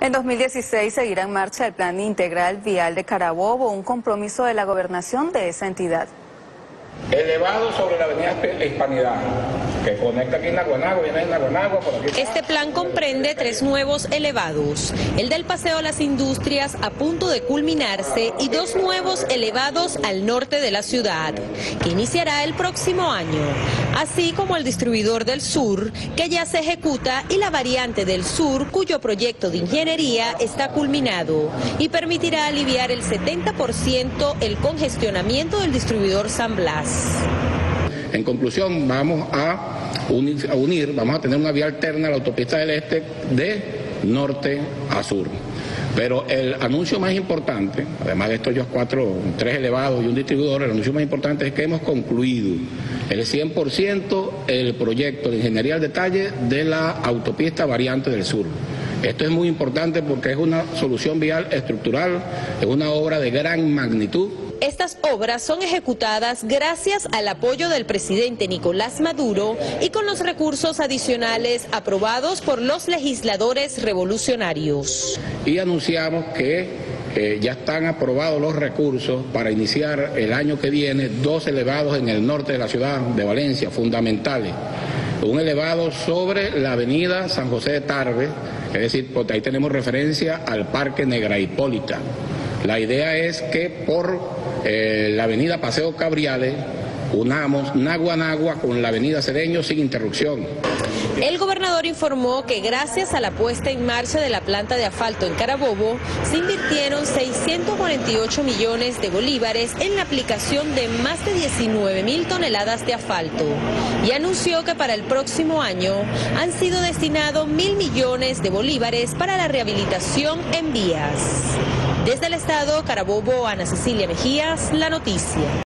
En 2016 seguirá en marcha el Plan Integral Vial de Carabobo, un compromiso de la gobernación de esa entidad. Elevado sobre la avenida Hispanidad, que conecta aquí en Naguanagua, viene en Naguanagua, por aquí. Este plan comprende 3 nuevos elevados, el del Paseo a las Industrias a punto de culminarse y 2 nuevos elevados al norte de la ciudad, que iniciará el próximo año, así como el distribuidor del sur, que ya se ejecuta, y la variante del sur, cuyo proyecto de ingeniería está culminado y permitirá aliviar el 70% el congestionamiento del distribuidor San Blas. En conclusión, vamos a unir, vamos a tener una vía alterna a la autopista del Este de norte a sur. Pero el anuncio más importante, además de estos 3 elevados y un distribuidor, el anuncio más importante es que hemos concluido el 100% el proyecto de ingeniería al detalle de la autopista variante del sur. Esto es muy importante porque es una solución vial estructural, es una obra de gran magnitud. Estas obras son ejecutadas gracias al apoyo del presidente Nicolás Maduro y con los recursos adicionales aprobados por los legisladores revolucionarios. Y anunciamos que ya están aprobados los recursos para iniciar el año que viene 2 elevados en el norte de la ciudad de Valencia, fundamentales. Un elevado sobre la avenida San José de Tarve, es decir, porque ahí tenemos referencia al Parque Negra Hipólita. La idea es que por la avenida Paseo Cabriales unamos Naguanagua con la avenida Cedeño sin interrupción. El gobernador informó que gracias a la puesta en marcha de la planta de asfalto en Carabobo, se invirtieron 648 millones de bolívares en la aplicación de más de 19.000 toneladas de asfalto y anunció que para el próximo año han sido destinados 1.000 millones de bolívares para la rehabilitación en vías. Desde el estado Carabobo, Ana Cecilia Mejías, La Noticia.